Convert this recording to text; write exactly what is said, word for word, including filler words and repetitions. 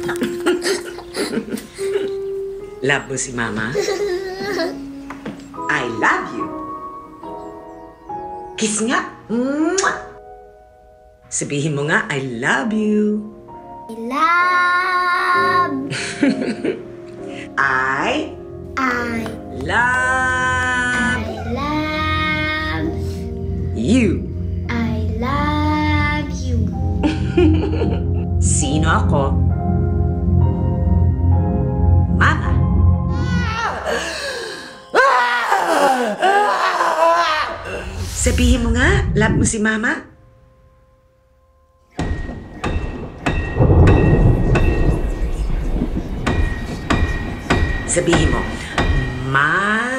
Love mo si Mama? I love you. Kiss nga. Mwah! Sabihin mo nga, I love you. I love. I I love I love you. I love you. Sino ako? Mama. Sabihin mo nga, love mo si Mama? Sabihin mo, Ma